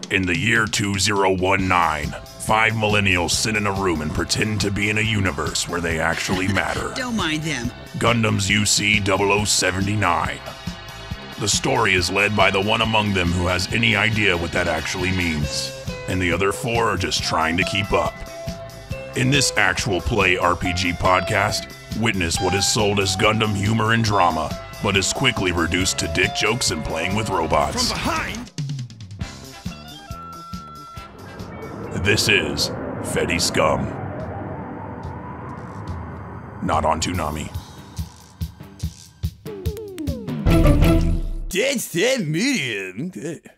In the year 2019, 5 millennials sit in a room and pretend to be in a universe where they actually matter. Don't mind them. Gundam's UC 0079. The story is led by the one among them who has any idea what that actually means, and the other 4 are just trying to keep up. In this actual play RPG podcast, witness what is sold as Gundam humor and drama, but is quickly reduced to dick jokes and playing with robots. From behind? This is Feddie Scum. Not on Toonami. That's that medium.